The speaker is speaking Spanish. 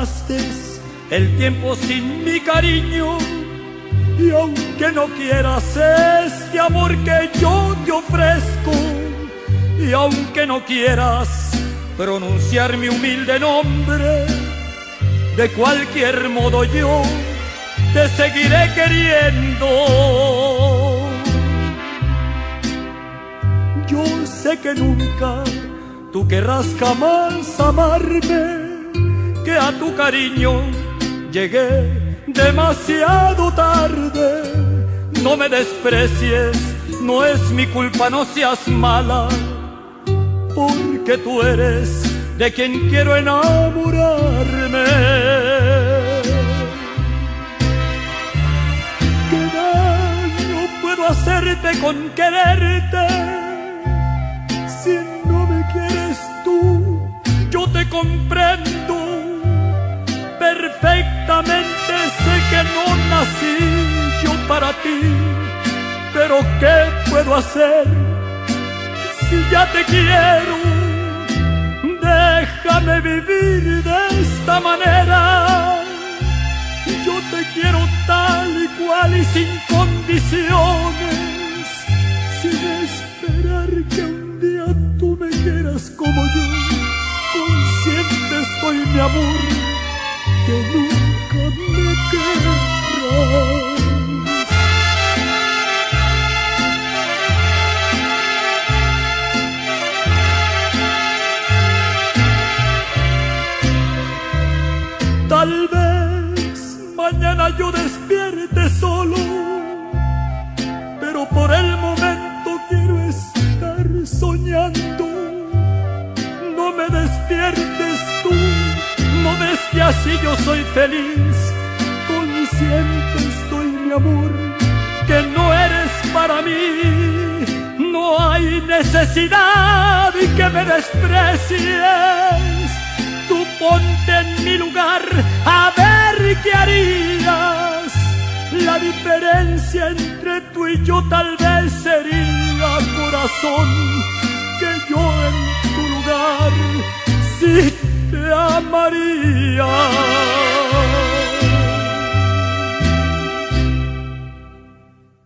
pasaste el tiempo sin mi cariño, y aunque no quieras este amor que yo te ofrezco, y aunque no quieras pronunciar mi humilde nombre, de cualquier modo yo te seguiré queriendo. Yo sé que nunca tú querrás jamás amarme, que a tu cariño llegué demasiado tarde. No me desprecies, no es mi culpa, no seas mala, porque tú eres de quien quiero enamorarme. ¿Qué daño puedo hacerte con quererte? Si no me quieres tú, yo te comprendo perfectamente. Sé que no nací yo para ti, pero ¿qué puedo hacer si ya te quiero? Déjame vivir de esta manera. Yo te quiero tal y cual y sin condiciones, sin esperar que un día tú me quieras como yo. Consciente estoy, mi amor, que nunca me querrás. Tal vez mañana yo despierte solo, pero por el momento quiero estar soñando. No me despiertes tú, no ves que así yo soy feliz. Consciente estoy, mi amor, que no eres para mí. No hay necesidad de que me desprecies. Tú ponte en mi lugar, a ver qué harías. La diferencia entre tú y yo tal vez sería, corazón, que yo en tu lugar sí te amaría.